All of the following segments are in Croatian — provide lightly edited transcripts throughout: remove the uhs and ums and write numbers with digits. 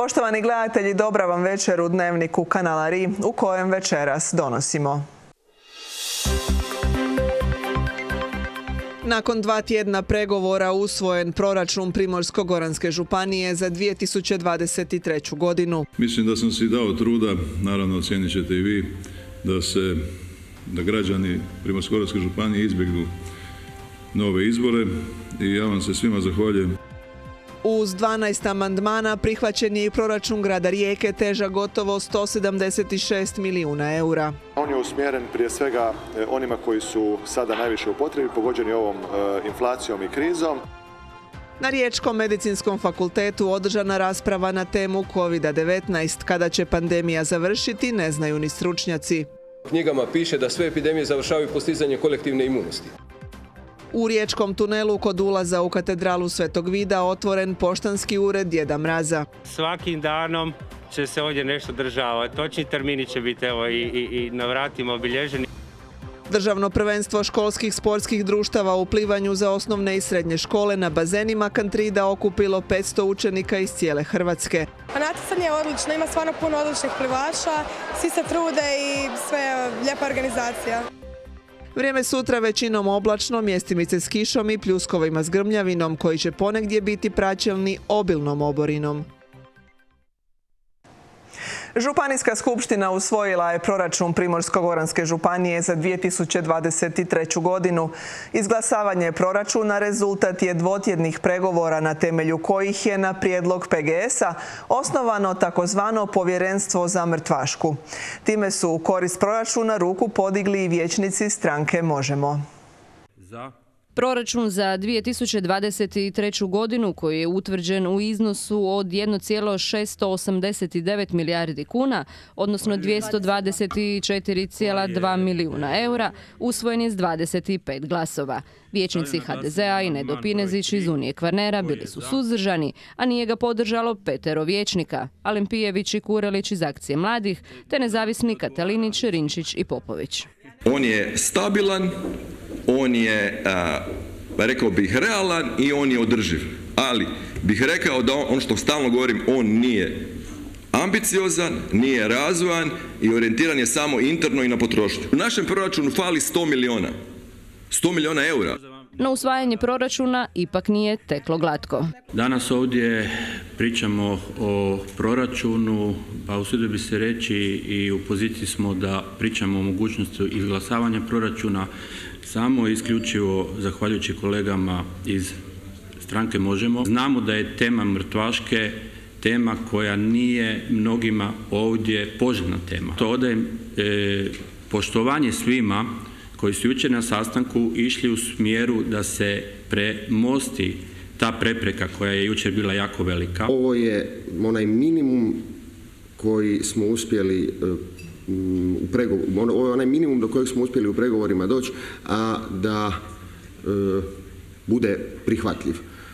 Poštovani gledatelji, dobra vam večer u Dnevniku kanala RI, u kojem večeras donosimo. Nakon 2 tjedna pregovora usvojen proračun Primorsko-goranske županije za 2023. godinu. Mislim da sam si dao truda, naravno ocijenit ćete i vi, da građani Primorsko-goranske županije izbjegnu nove izbore i ja vam se svima zahvaljujem. Uz 12 amandmana prihvaćen je i proračun grada Rijeke težak gotovo 176 milijuna eura. On je usmjeren prije svega onima koji su sada najviše u potrebi, pogođeni ovom inflacijom i krizom. Na Riječkom medicinskom fakultetu održana rasprava na temu COVID-19. Kada će pandemija završiti, ne znaju ni stručnjaci. U knjigama piše da sve epidemije završavaju postizanjem kolektivne imunosti. U Riječkom tunelu kod ulaza u katedralu Svetog Vida otvoren poštanski ured Djeda Mraza. Svakim danom će se ovdje nešto dešavati. Točni termini će biti i na vratima obilježeni. Državno prvenstvo školskih sportskih društava u plivanju za osnovne i srednje škole na bazenima Kantrida okupilo 500 učenika iz cijele Hrvatske. Natjecanje je odlično, ima stvarno puno odličnih plivača, svi se trude i sve lijepa organizacija. Vrijeme sutra većinom oblačno, mjestimice s kišom i pljuskovima s grmljavinom koji će ponegdje biti praćelni obilnom oborinom. Županijska skupština usvojila je proračun Primorsko-goranske županije za 2023. godinu. Izglasavanje proračuna rezultat je dvotjednih pregovora na temelju kojih je na prijedlog PGS-a osnovano takozvano povjerenstvo za mrtvašku. Time su u korist proračuna ruku podigli i vijećnici stranke Možemo. Proračun za 2023. godinu koji je utvrđen u iznosu od 1,689 milijardi kuna, odnosno 224,2 milijuna eura, usvojen je s 25 glasova. Vijećnici HDZ-a i Nedo Pinezić iz Unije Kvarnera bili su suzdržani, a nije ga podržalo 5 vijećnika, Alen Pijević i Kurelić iz Akcije mladih, te nezavisni Katalinić, Rinčić i Popović. On je stabilan, on je, rekao bih, realan i on je održiv. Ali bih rekao da on što stalno govorim, on nije ambiciozan, nije razvojan i orijentiran je samo interno i na potrošnju. U našem proračunu fali 100 milijuna eura. No usvajanje proračuna ipak nije teklo glatko. Danas ovdje pričamo o proračunu, pa usudio bi se reći i u poziciji smo da pričamo o mogućnosti izglasavanja proračuna samo isključivo zahvaljujući kolegama iz stranke Možemo. Znamo da je tema mrtvaške tema koja nije mnogima ovdje poželjna tema. To odajem poštovanje svima koji su jučer na sastanku išli u smjeru da se premosti ta prepreka koja je jučer bila jako velika. Ovo je onaj minimum koji smo uspjeli ovo je onaj minimum do kojeg smo uspjeli u pregovorima doći, a da bude prihvatljiv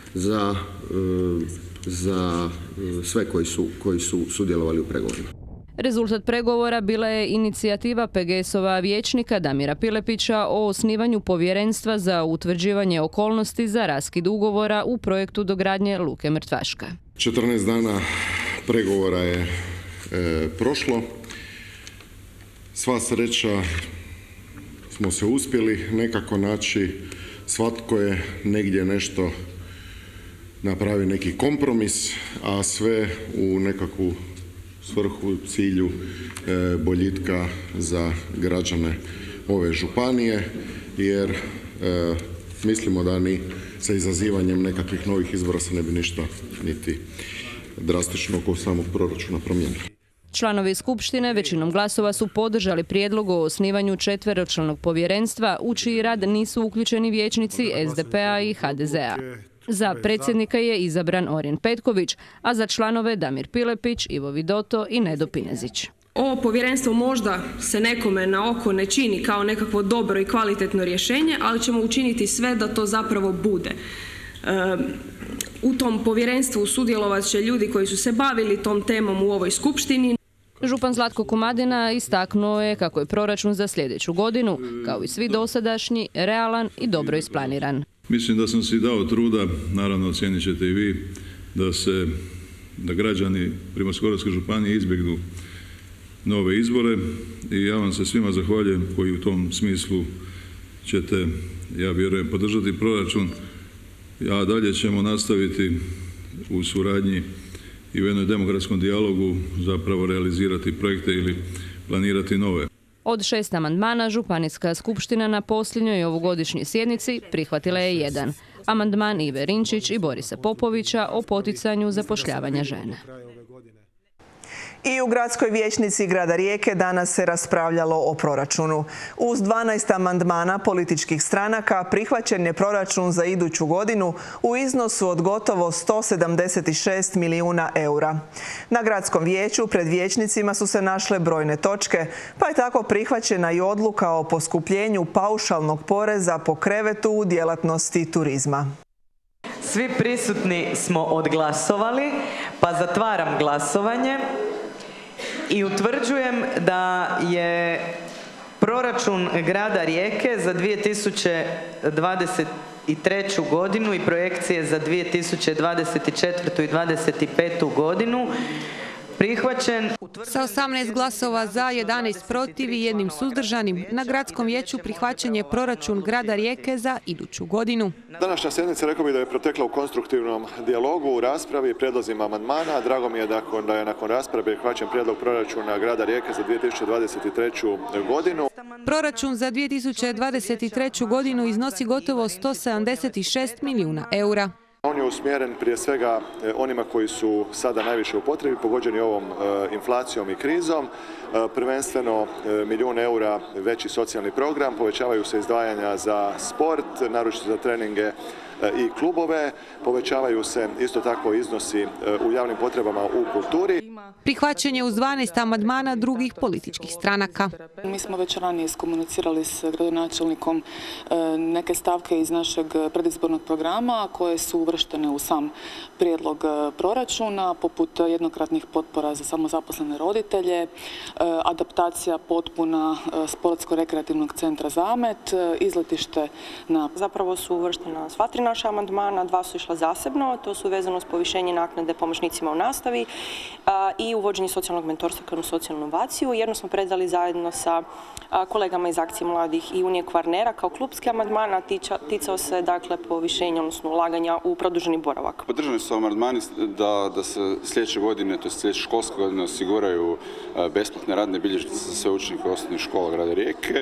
za sve koji su sudjelovali u pregovorima. Rezultat pregovora bila je inicijativa PGS-ova vijećnika Damira Pilepića o osnivanju povjerenstva za utvrđivanje okolnosti za raskid ugovora u projektu dogradnje Luke Mrtvaška. 14 dana pregovora je prošlo. Sva sreća smo se uspjeli nekako naći, svatko je negdje nešto napravi neki kompromis, a sve u nekakvu svrhu, cilju boljitka za građane ove županije, jer mislimo da ni sa izazivanjem nekakvih novih izbora se ne bi ništa niti drastično oko samog proračuna promijenilo. Članovi skupštine većinom glasova su podržali prijedlog o osnivanju 4-članog povjerenstva u čiji rad nisu uključeni vijećnici SDP-a i HDZ-a. Za predsjednika je izabran Orin Petković, a za članove Damir Pilepić, Ivo Vidoto i Nedo Pinezić. Ovo povjerenstvo možda se nekome na oko ne čini kao nekakvo dobro i kvalitetno rješenje, ali ćemo učiniti sve da to zapravo bude. U tom povjerenstvu sudjelovat će ljudi koji su se bavili tom temom u ovoj skupštini. Župan Zlatko Komadina istaknuo je kako je proračun za sljedeću godinu, kao i svi dosadašnji, realan i dobro isplaniran. Mislim da sam si dao truda, naravno ocijenit ćete i vi, da se da građani Primorsko-goranske županije izbjegnu nove izbore i ja vam se svima zahvaljujem koji u tom smislu ćete, ja vjerujem, podržati proračun, a dalje ćemo nastaviti u suradnji i u jednom demokratskom dijalogu zapravo realizirati projekte ili planirati nove. Od 6 amandmana Županijska skupština na posljednjoj ovogodišnjoj sjednici prihvatila je jedan. Amandman Ive Rinčić i Borisa Popovića o poticanju zapošljavanja žena. I u gradskoj vijećnici grada Rijeke danas se raspravljalo o proračunu. Uz 12 amandmana političkih stranaka prihvaćen je proračun za iduću godinu u iznosu od gotovo 176 milijuna eura. Na gradskom vijeću pred vijećnicima su se našle brojne točke, pa je tako prihvaćena i odluka o poskupljenju paušalnog poreza po krevetu u djelatnosti turizma. Svi prisutni smo odglasovali, pa zatvaram glasovanje. I utvrđujem da je proračun grada Rijeke za 2023. godinu i projekcije za 2024. i 2025. godinu prihvaćen. Sa 18 glasova za, 11 protiv i 1 suzdržanim, na gradskom vijeću prihvaćen je proračun grada Rijeke za iduću godinu. Današnja sjednica, rekao bih, da je protekla u konstruktivnom dijalogu, u raspravi i prijedlozima amandmana. Drago mi je da je nakon rasprave prihvaćen prijedlog proračuna grada Rijeke za 2023. godinu. Proračun za 2023. godinu iznosi gotovo 176 milijuna eura. On je usmjeren prije svega onima koji su sada najviše u potrebi, pogođeni ovom inflacijom i krizom. Prvenstveno milijun eura veći socijalni program, povećavaju se izdvajanja za sport, naročito za treninge i klubove, povećavaju se isto tako iznosi u javnim potrebama u kulturi. Prihvaćen je uz 12 amandmana drugih političkih stranaka. Mi smo već ranije iskomunicirali s gradonačelnikom neke stavke iz našeg predizbornog programa koje su uvrštene u sam prijedlog proračuna, poput jednokratnih potpora za samozaposlene roditelje, adaptacija potpuna sportsko-rekreativnog centra Zamet, izletište na... Zapravo su uvrštena sva 3 naša amandmana, 2 su išla zasebno, to su vezano s povišenje naknade pomoćnicima u nastavi i uvođenje socijalnog mentorstva kroz socijalnu inovaciju. Jedno smo predali zajedno sa kolegama iz Akcije mladih i Unije Kvarnera kao klubski amandman, ticao se dakle povišenja, odnosno ulaganja u produženi boravak. Podržani su amandmani da se sljedeće godine, to je sljedeće školske godine, osiguraju besplatne radne bilježnice za sve učenike osnovnih škola grada Rijeke.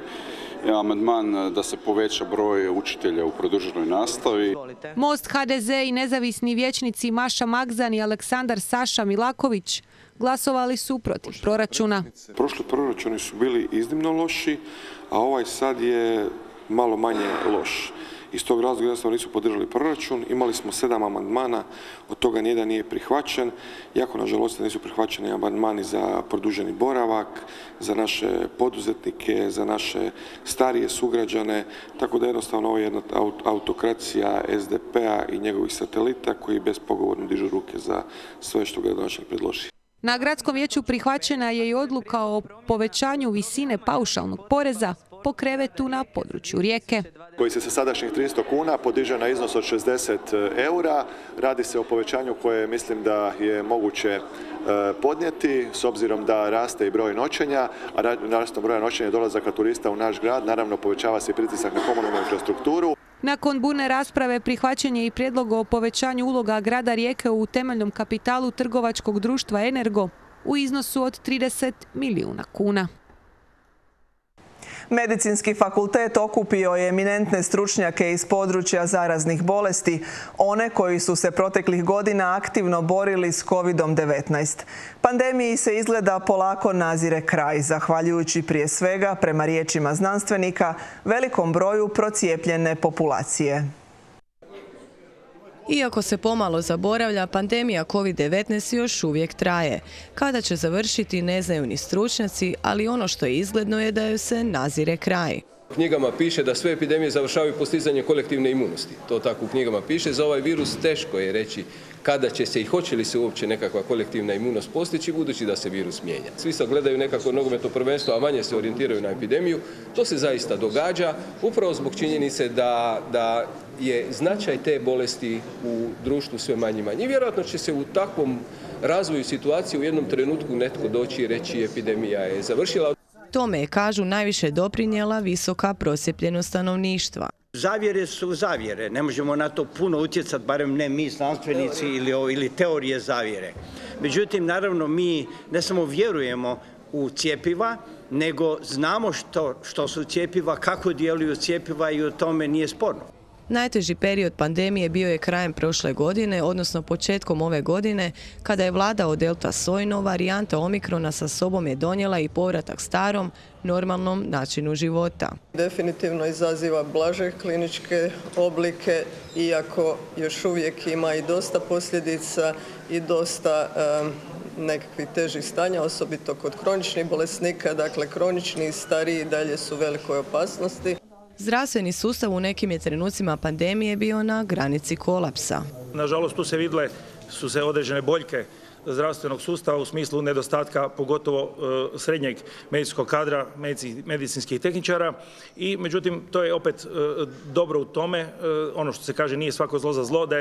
Amandman da se poveća broj učitelja u produženoj nastavi. Most, HDZ i nezavisni vijećnici Maša Magzan i Aleksandar Saša Milaković glasovali su protiv proračuna. Prošli proračuni su bili iznimno loši, a ovaj sad je malo manje loš. Iz tog razloga jednostavno nisu podržali proračun. Imali smo 7 amandmana, od toga nijedan nije prihvaćen. Jako nažalost nisu prihvaćeni amandmani za produženi boravak, za naše poduzetnike, za naše starije sugrađane. Tako da jednostavno ovo je jedna autokracija SDP-a i njegovih satelita koji bespogovorno dižu ruke za sve što gradonačelnik predloži. Na gradskom vijeću prihvaćena je i odluka o povećanju visine paušalnog poreza po krevetu na području Rijeke. Koji se sa sadašnjih 300 kuna podiže na iznos od 60 eura. Radi se o povećanju koje mislim da je moguće podnijeti s obzirom da raste i broj noćenja, a rastom broja noćenja i dolazaka turista u naš grad, naravno povećava se i pritisak na komunalnu infrastrukturu. Nakon burne rasprave prihvaćen je i prijedlog o povećanju uloga grada Rijeke u temeljnom kapitalu trgovačkog društva Energo u iznosu od 30 milijuna kuna. Medicinski fakultet okupio je eminentne stručnjake iz područja zaraznih bolesti, one koji su se proteklih godina aktivno borili s COVID-19. Pandemiji se izgleda polako nazire kraj, zahvaljujući prije svega, prema riječima znanstvenika, velikom broju procijepljene populacije. Iako se pomalo zaboravlja, pandemija COVID-19 još uvijek traje. Kada će završiti ne znaju ni stručnjaci, ali ono što je izgledno je da joj se nazire kraj. U knjigama piše da sve epidemije završavaju postizanjem kolektivne imunosti. To tako u knjigama piše. Za ovaj virus teško je reći kada će se i hoće li se uopće nekakva kolektivna imunost postići, budući da se virus mijenja. Svi sad gledaju nekako nogometno prvenstvo, a manje se orijentiraju na epidemiju. To se zaista događa upravo zbog činjenice da je značaj te bolesti u društvu sve manji i manji. I vjerojatno će se u takvom razvoju situacije u jednom trenutku netko doći i reći epidemija je završila. Tome je, kažu, najviše doprinijela visoka procijepljenost stanovništva. Zavjere su zavjere, ne možemo na to puno utjecati, barem ne mi znanstvenici ili teorije zavjere. Međutim, naravno, mi ne samo vjerujemo u cjepiva, nego znamo što su cjepiva, kako djeluju cjepiva i o tome nije sporno. Najteži period pandemije bio je krajem prošle godine, odnosno početkom ove godine, kada je vladao delta soj, nova varijanta omikrona sa sobom je donijela i povratak starom, normalnom načinu života. Definitivno izaziva blaže kliničke oblike, iako još uvijek ima i dosta posljedica i dosta nekakvih težih stanja, osobito kod kroničnih bolesnika, dakle kronični i stariji dalje su u velikoj opasnosti. Zdravstveni sustav u nekim je trenucima pandemije bio na granici kolapsa. Nažalost, tu su se određene boljke zdravstvenog sustava u smislu nedostatka pogotovo srednjeg medicinskog kadra, medicinskih tehničara i međutim to je opet dobro u tome, ono što se kaže nije svako zlo za zlo,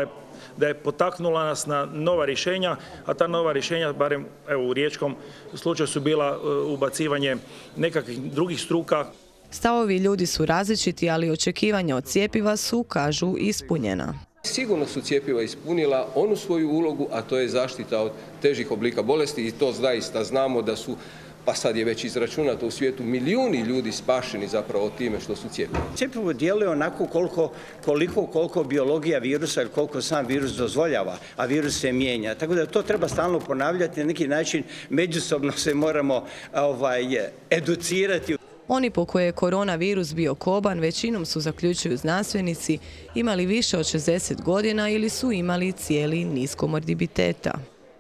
da je potaknula nas na nova rješenja, a ta nova rješenja, barem evo, u riječkom slučaju su bila ubacivanje nekakvih drugih struka. Stavovi ljudi su različiti, ali očekivanja od cjepiva su, kažu, ispunjena. Sigurno su cjepiva ispunila onu svoju ulogu, a to je zaštita od težih oblika bolesti i to zaista znamo da su, pa sad je već izračunato u svijetu, milijuni ljudi spašeni zapravo time što su cijepljeni. Cjepivo djeluje onako koliko biologija virusa ili koliko sam virus dozvoljava, a virus se mijenja. Tako da to treba stalno ponavljati, na neki način međusobno se moramo educirati. Oni po koje je koronavirus bio koban, većinom su, zaključuju znanstvenici, imali više od 60 godina ili su imali cijeli niz komorbiditeta.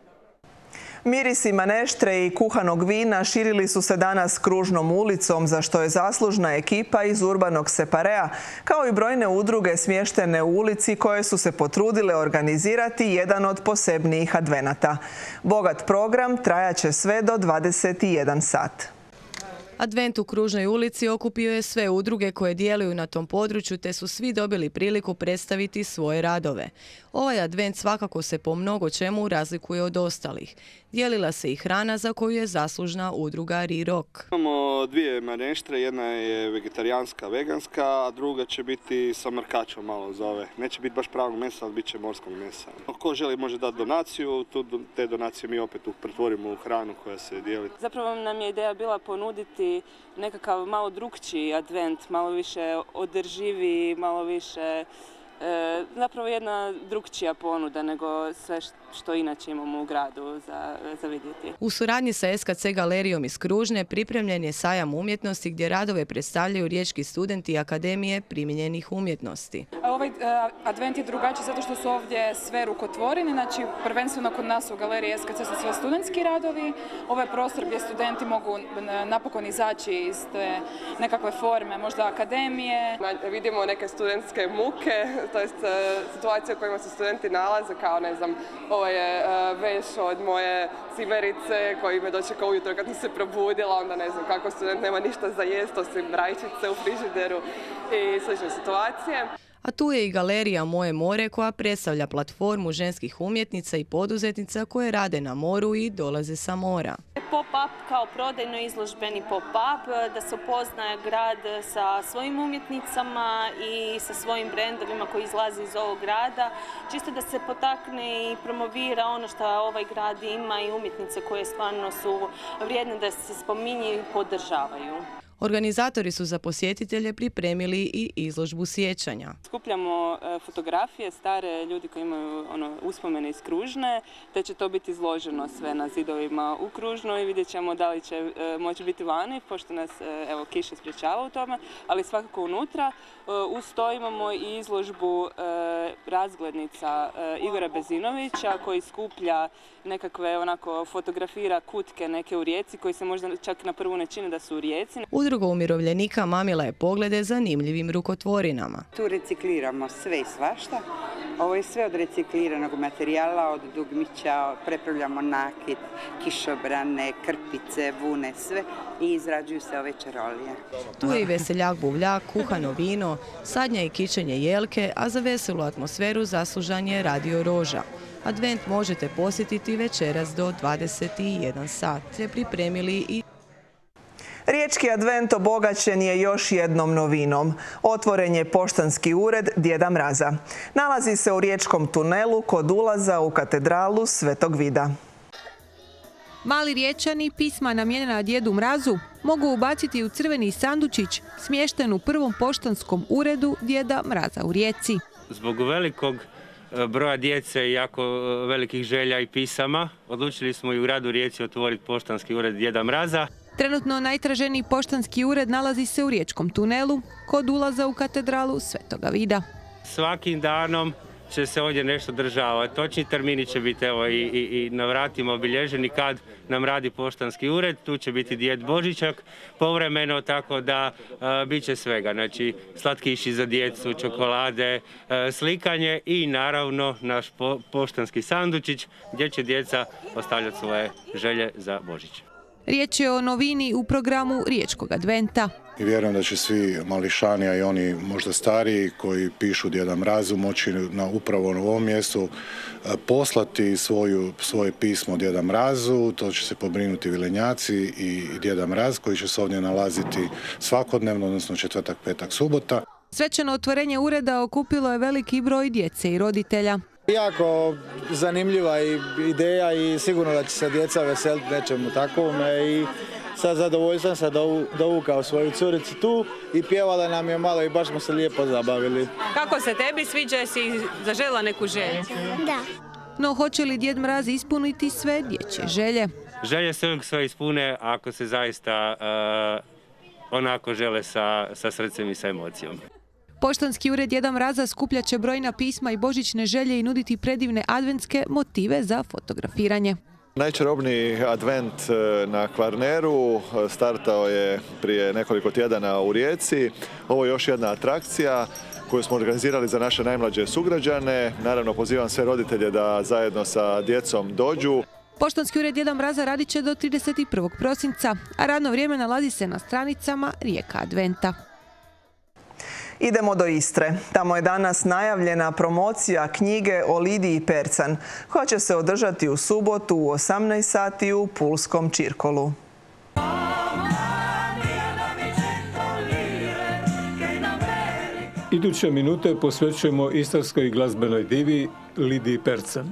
Mirisi maneštre i kuhanog vina širili su se danas Kružnom ulicom, za što je zaslužna ekipa iz Urbanog Separea, kao i brojne udruge smještene u ulici koje su se potrudile organizirati jedan od posebnijih advenata. Bogat program trajaće sve do 21 sat. Advent u Kružnoj ulici okupio je sve udruge koje djeluju na tom području, te su svi dobili priliku predstaviti svoje radove. Ovaj advent svakako se po mnogo čemu razlikuje od ostalih. Dijelila se i hrana za koju je zaslužna udruga Rirok. Imamo dvije maneštre, jedna je vegetarijanska, veganska, a druga će biti sa mrkačom malo zove. Neće biti baš pravog mesa, ali bit će morskog mesa. Ko želi može dati donaciju, te donacije mi opet pretvorimo u hranu koja se dijeli. Zapravo nam je ideja bila ponuditi nekakav malo drukčiji advent, malo više održiviji, malo više zapravo jedna drukčija ponuda nego sve što inače imamo u gradu za vidjeti. U suradnji sa SKC galerijom iz Kružne pripremljen je sajam umjetnosti gdje radove predstavljaju riječki studenti Akademije primijenjenih umjetnosti. Ovaj advent je drugačiji zato što su ovdje sve rukotvoreni, znači prvenstveno kod nas u galeriji SKC su sve studentski radovi. Ovo je prostor gdje studenti mogu napokon izaći iz te nekakve forme, možda akademije. Vidimo neke studentske muke, to je situacija u kojima se studenti nalaze, kao ne znam, ovo je veš od moje cimerice koji me dočekao ujutro kad sam se probudila, onda ne znam kako student nema ništa za jest osim rajčice u frižideru i slične situacije. A tu je i galerija Moje more koja predstavlja platformu ženskih umjetnica i poduzetnica koje rade na moru i dolaze sa mora. Pop-up kao prodajno izložbeni pop-up, da se upoznaje grad sa svojim umjetnicama i sa svojim brendovima koji izlaze iz ovog grada. Čisto da se potakne i promovira ono što ovaj grad ima i umjetnice koje stvarno su vrijedne da se spominje i podržavaju. Organizatori su za posjetitelje pripremili i izložbu sjećanja. Skupljamo fotografije stare ljudi koji imaju uspomene iz Kružne, te će to biti izloženo sve na zidovima u Kružnoj i vidjet ćemo da li će moći biti vani, pošto nas kiša sprječava u tome, ali svakako unutra. Uz to imamo i izložbu razglednica Igora Bezinovića koji skuplja nekakve fotografira kutke neke u Rijeci koji se možda čak na prvu ne čine da su u Rijeci. Udruga umirovljenika mamila je poglede zanimljivim rukotvorinama. Tu recikliramo sve i svašta. Ovo je sve od recikliranog materijala, od dugmića, prepravljamo nakit, kišobrane, krpice, vune, sve i izrađuju se ove čarolije. Tu je i veseljak buvljak, kuhano vino, sadnja i kičenje jelke, a za veselu atmosferu zaslužan je Radio Roža. Advent možete posjetiti večeras do 21 sat. Pripremili i Riječki advent obogaćen je još jednom novinom. Otvoren je poštanski ured Djeda Mraza. Nalazi se u Riječkom tunelu kod ulaza u katedralu Svetog Vida. Mali Riječani pisma namijenjena Djedu Mrazu mogu ubaciti u crveni sandučić smješten u prvom poštanskom uredu Djeda Mraza u Rijeci. Zbog velikog broja djece i jako velikih želja i pisama odlučili smo i u gradu Rijeci otvoriti poštanski ured Djeda Mraza. Trenutno najtraženiji poštanski ured nalazi se u Riječkom tunelu kod ulaza u katedralu Svetoga Vida. Svakim danom će se ovdje nešto dešavati. Točni termini će biti i na vratima obilježeni kad nam radi poštanski ured. Tu će biti Djed Božićak povremeno, tako da bit će svega. Znači slatkiši za djecu, čokolade, slikanje i naravno naš poštanski sandučić gdje će djeca ostavljati svoje želje za Božić. Riječ je o novini u programu Riječkog adventa. I vjerujem da će svi mališani, a i oni možda stariji koji pišu Djeda Mrazu moći upravo na ovom mjestu poslati svoje pismo Djeda Mrazu. To će se pobrinuti Vilenjaci i Djeda Mraz koji će se ovdje nalaziti svakodnevno, odnosno četvrtak, petak, subota. Svečano otvorenje ureda okupilo je veliki broj djece i roditelja. Jako zanimljiva ideja i sigurno da će se djeca veseliti nečemu takvome i sa zadovoljstvom se dovukao svoju curicu tu i pjevala nam je malo i baš smo se lijepo zabavili. Kako se tebi sviđa, si zaželjela neku želju? Da. No hoće li Djed Mraz ispuniti sve dječje želje? Želje se uvijek sve ispune ako se zaista onako žele sa srcem i sa emocijom. Poštanski ured Djeda Mraza skupljat će brojna pisma i božićne želje i nuditi predivne adventske motive za fotografiranje. Najčarobniji advent na Kvarneru startao je prije nekoliko tjedana u Rijeci. Ovo je još jedna atrakcija koju smo organizirali za naše najmlađe sugrađane. Naravno, pozivam sve roditelje da zajedno sa djecom dođu. Poštanski ured Djeda Mraza radit će do 31. prosinca, a radno vrijeme nalazi se na stranicama Rijeka adventa. Idemo do Istre. Tamo je danas najavljena promocija knjige o Lidiji Percan, koja će se održati u subotu u 18 sati u Pulskom Čirkolu. Iduće minute posvećujemo istarskoj glazbenoj divi Lidiji Percan.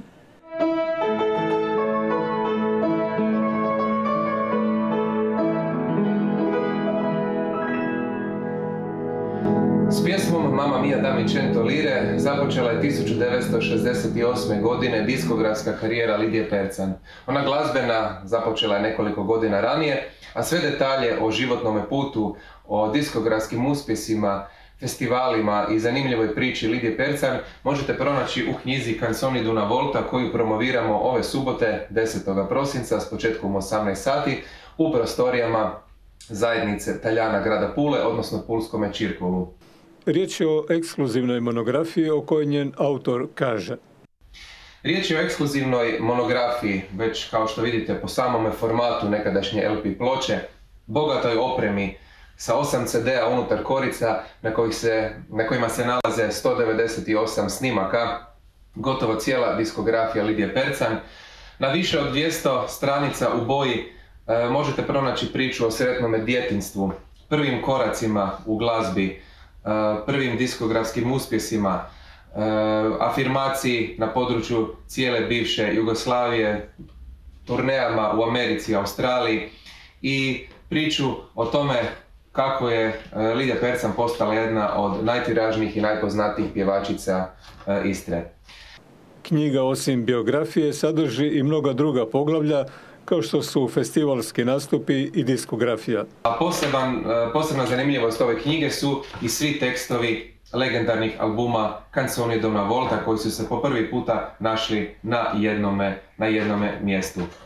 S pjesmom Mamma mia dammi cento lire započela je 1968. godine diskografska karijera Lidije Percan. Ona glazbena započela je nekoliko godina ranije, a sve detalje o životnom putu, o diskografskim uspjesima, festivalima i zanimljivoj priči Lidije Percan možete pronaći u knjizi Canzoni d'una volta koju promoviramo ove subote 10. prosinca s početkom 18 sati u prostorijama zajednice Taljana grada Pule, odnosno Pulskome Čirkolu. Riječ je o ekskluzivnoj monografiji o kojoj njen autor kaže. Riječ je o ekskluzivnoj monografiji, već kao što vidite po samome formatu nekadašnje LP ploče, bogatoj opremi sa 8 CD-a unutar korica na kojima se nalaze 198 snimaka, gotovo cijela diskografija Lidije Percan. Na više od 200 stranica u boji možete pronaći priču o sretnome djetinjstvu, prvim koracima u glazbi, prvim diskografskim uspjesima, afirmaciji na području cijele bivše Jugoslavije, turnejama u Americi i Australiji i priču o tome kako je Lidija Percan postala jedna od najtiražnijih i najpoznatijih pjevačica Istre. Knjiga osim biografije sadrži i mnoga druga poglavlja kao što su festivalski nastupi i diskografija. A posebna zanimljivost ove knjige su i svi tekstovi legendarnih albuma Canzoni d'una volta koji su se po prvi puta našli na jednome mjestu.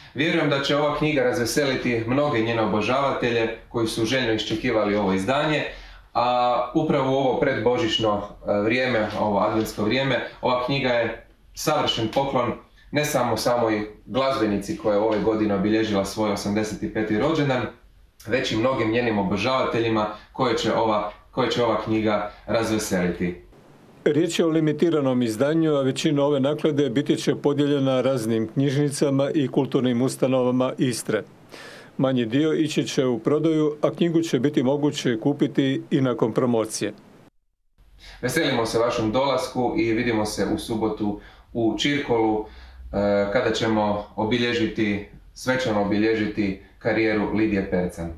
Vjerujem da će ova knjiga razveseliti mnoge njene obožavatelje koji su željno iščekivali ovo izdanje, a upravo u ovo predbožićno vrijeme, ovo adventsko vrijeme, ova knjiga je savršen poklon ne samo samoj glazbenici koja je ove godine obilježila svoj 85. rođendan, već i mnogim njenim obožavateljima koje će ova knjiga razveseliti. Riječ je o limitiranom izdanju, a većina ove naklade biti će podijeljena raznim knjižnicama i kulturnim ustanovama Istre. Manji dio ići će u prodaju, a knjigu će biti moguće kupiti i nakon promocije. Veselimo se vašem dolasku i vidimo se u subotu u Čirkolu kada ćemo svečano obilježiti karijeru Lidije Percan.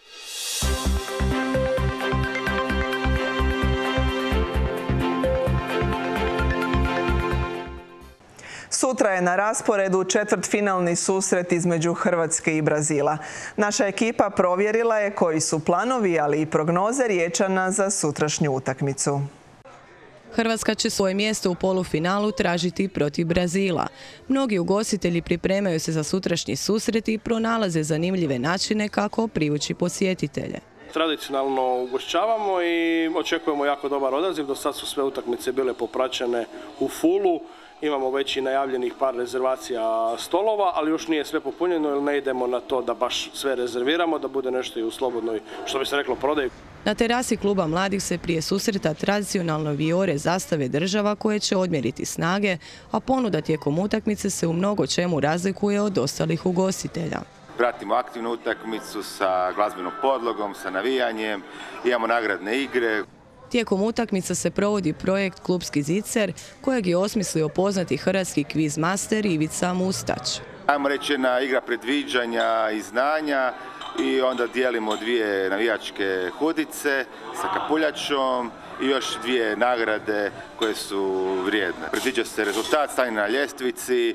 Sutra je na rasporedu četvrtfinalni susret između Hrvatske i Brazila. Naša ekipa provjerila je koji su planovi, ali i prognoze Riječana za sutrašnju utakmicu. Hrvatska će svoje mjesto u polufinalu tražiti protiv Brazila. Mnogi ugostitelji pripremaju se za sutrašnji susret i pronalaze zanimljive načine kako privući posjetitelje. Tradicionalno ugošćavamo i očekujemo jako dobar odaziv. Do sad su sve utakmice bile popraćene u fulu. Imamo već i najavljenih par rezervacija stolova, ali još nije sve popunjeno jer ne idemo na to da baš sve rezerviramo, da bude nešto i u slobodnoj, što bi se reklo, prodaji. Na terasi kluba mladih se prije susreta tradicionalno vijore zastave država koje će odmjeriti snage, a ponuda tijekom utakmice se u mnogo čemu razlikuje od ostalih ugostitelja. Pratimo aktivnu utakmicu sa glazbenom podlogom, sa navijanjem, imamo nagradne igre. Tijekom utakmica se provodi projekt Klubski zicer, kojeg je osmislio poznati hrvatski kviz master Ivica Mustać. Ajmo reći jedna igra predviđanja i znanja i onda dijelimo dvije navijačke hudice sa kapuljačom i još dvije nagrade koje su vrijedne. Predviđa se rezultat, stanje na ljestvici,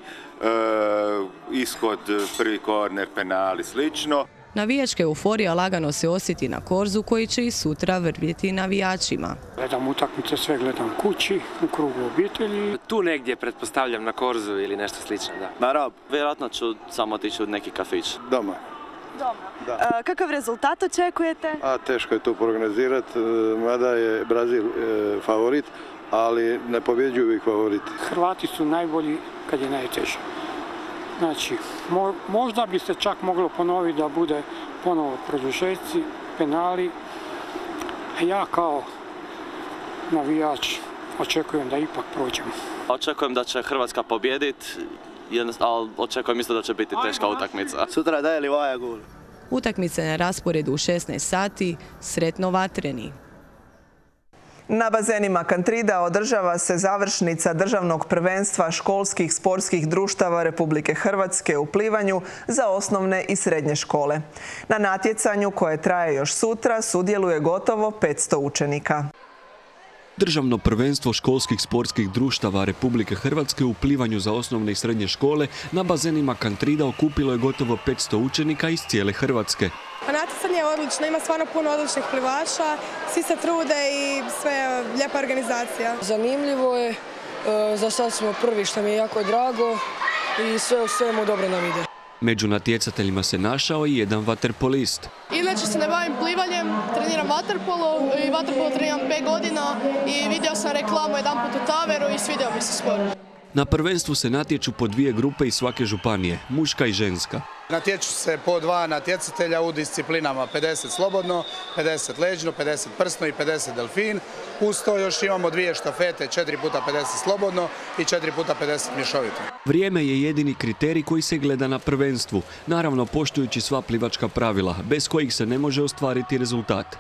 ishod, prvi korner, penal i slično. Navijačka euforija lagano se osjeti na Korzu koji će i sutra vrvjeti navijačima. Gledam utakmice, sve gledam kući, u krugu obitelji. Tu negdje pretpostavljam na Korzu ili nešto slično, da. Na Rab. Vjerojatno ću samo otići u neki kafić. Doma. Da. Kakav rezultat očekujete? Teško je to organizirati, mada je Brazil favorit, ali ne pobjeđuju uvijek favoriti. Hrvati su najbolji kad je najteže. Znači, možda bi se čak moglo ponoviti da bude ponovo produžeci, penali. Ja kao navijač očekujem da ipak prođemo. Očekujem da će Hrvatska pobijediti, ali očekujem isto da će biti teška utakmica. Sutra daje li Vaja gol? Utakmice na rasporedu u 16 sati, sretno vatreni. Na bazenima Kantrida održava se završnica državnog prvenstva školskih sportskih društava Republike Hrvatske u plivanju za osnovne i srednje škole. Na natjecanju koje traje još sutra sudjeluje gotovo 500 učenika. Državno prvenstvo školskih sportskih društava Republike Hrvatske u plivanju za osnovne i srednje škole na bazenima Kantrida okupilo je gotovo 500 učenika iz cijele Hrvatske. Natjecanje je odlično, ima stvarno puno odličnih plivača, svi se trude i sve lijepa organizacija. Zanimljivo je, za sad smo prvi što mi je jako drago i sve u svemu dobro nam ide. Među natjecateljima se našao i jedan vaterpolist. Inače se ne bavim plivanjem, treniram vaterpolo i vaterpolo treniram 5 godina i vidio sam reklamu jedanput u Taveru i svidio mi se sport. Na prvenstvu se natječu po 2 grupe iz svake županije, muška i ženska. Natječu se po 2 natjecatelja u disciplinama 50 slobodno, 50 leđno, 50 prsno i 50 delfin. Uz to još imamo 2 štafete, 4x50 slobodno i 4x50 mješovito. Vrijeme je jedini kriterij koji se gleda na prvenstvu, naravno poštujući sva plivačka pravila, bez kojih se ne može ostvariti rezultat.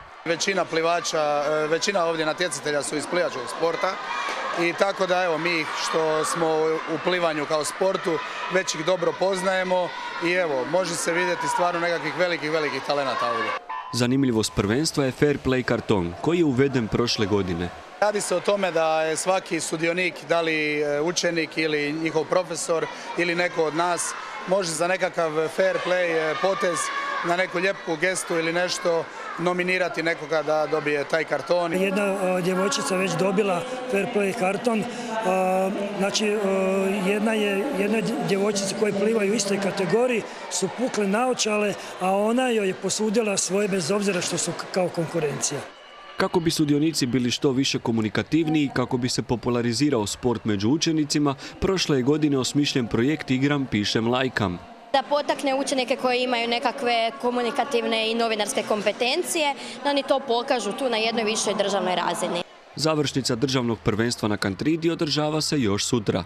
Većina ovdje natjecatelja su iz plivačkog sporta. I tako da evo mi što smo u plivanju kao sportu već ih dobro poznajemo i evo može se vidjeti stvarno nekakvih velikih talenata ovdje. Zanimljivost prvenstva je fair play karton koji je uveden prošle godine. Radi se o tome da je svaki sudionik, da li učenik ili njihov profesor ili neko od nas može za nekakav fair play potez na neku lijepu gestu ili nešto nominirati nekoga da dobije taj karton. Jedna djevojčica već dobila fair play karton. Znači, jedna djevojčica koje plivaju u istoj kategoriji su pukle naočale, a ona joj je posudila svoje bez obzira što su kao konkurencija. Kako bi sudionici bili što više komunikativniji i kako bi se popularizirao sport među učenicima, prošle je godine osmišljen projekt Igram, pišem, lajkam. Da potakne učenike koji imaju nekakve komunikativne i novinarske kompetencije, da oni to pokažu tu na jednoj višoj državnoj razini. Završnica državnog prvenstva na Kantridi održava se još sutra.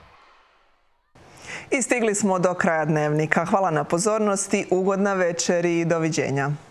I stigli smo do kraja dnevnika. Hvala na pozornosti, ugodna večer i doviđenja.